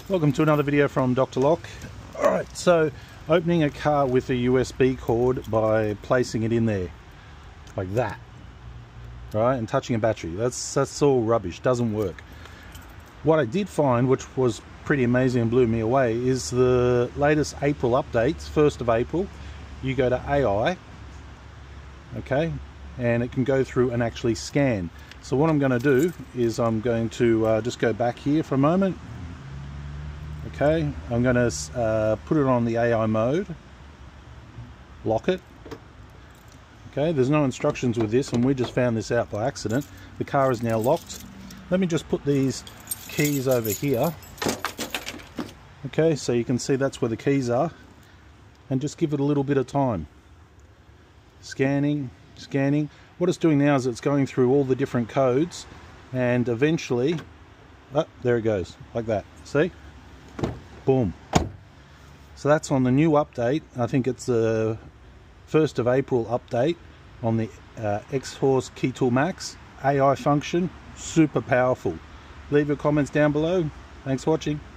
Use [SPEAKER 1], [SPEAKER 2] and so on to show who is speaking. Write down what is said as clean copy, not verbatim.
[SPEAKER 1] Welcome to another video from Dr. Lock. Alright, so opening a car with a USB cord by placing it in there like that, right, and touching a battery. That's all rubbish, doesn't work. What I did find, which was pretty amazing and blew me away, is the latest April updates, 1st of April. You go to AI, okay, and it can go through and actually scan. So what I'm going to do is I'm going to just go back here for a moment. Okay, I'm going to put it on the AI mode, lock it. Okay, there's no instructions with this and we just found this out by accident. The car is now locked. Let me just put these keys over here. Okay, so you can see that's where the keys are, and just give it a little bit of time. Scanning. What it's doing now is it's going through all the different codes, and eventually, oh, there it goes, like that. See? Boom. So that's on the new update. I think it's the 1st of April update on the Xhorse KeyTool Max. AI function, super powerful. Leave your comments down below. Thanks for watching.